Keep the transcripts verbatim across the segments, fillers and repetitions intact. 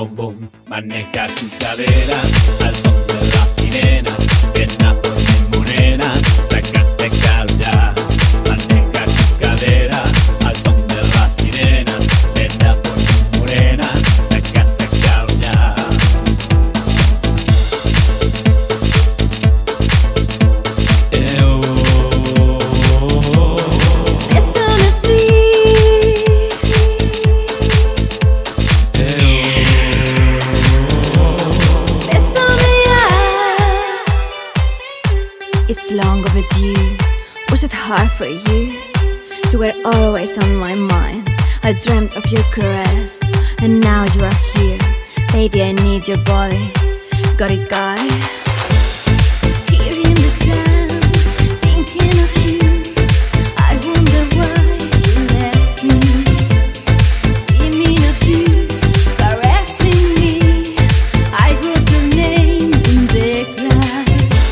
bom bom, maneja tu cadera al son de la sirena, ven a por mi morena, saca, saca ya. Maneja tu cadera al son de la sirena, ven a por mi morena, saca, saca ya. Eu It's long overdue. Was it hard for you? You were always on my mind. I dreamt of your caress, and now you are here. Baby, I need your body. Got it, got it. Here in the sand, thinking of you. I wonder why you left me. Dreaming of you, caressing me. I wrote your name in the glass.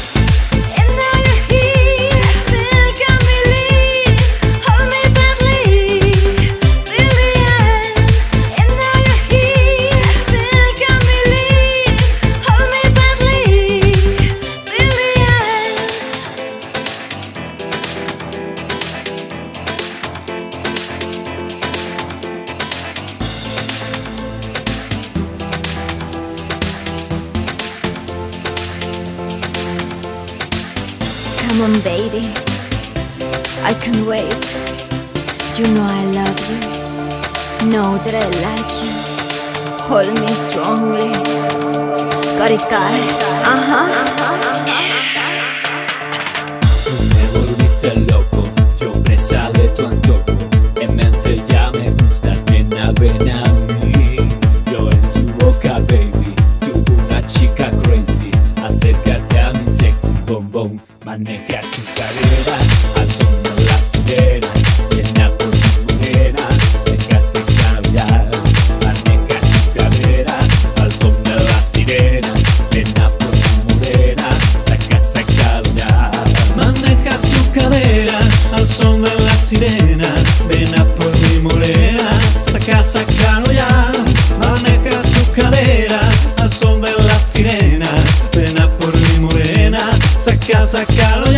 Come on, baby, I can't wait. You know I love you, know that I like you. Hold me strongly. Got it, got it, uh-huh. Tú me volviste loco, yo presa de tu antojo. En mente ya me gustas, nena, ven a mí. Yo en tu boca, baby, tú una chica crazy. Acércate a mi sexy bombón. Maneja tu cadera al son de la sirena, ven a por mi morena, seca, seca ya. Maneja tu cadera al son de la sirena, ven a por mi morena, saca, saca ya. Maneja tu cadera al son de la sirena, ven a por mi morena, saca, sacalo ya. Maneja tu cadera al son de la sirena, ven a por mi morena, saca, sacalo.